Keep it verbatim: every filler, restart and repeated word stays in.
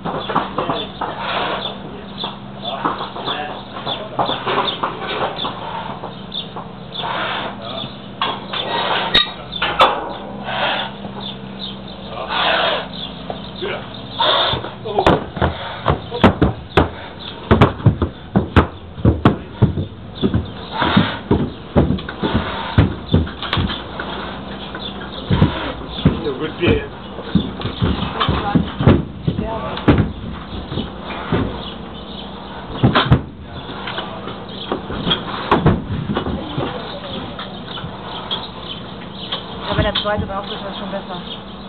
Gut Bier. Ja, wenn der zweite drauf ist, ist das schon besser.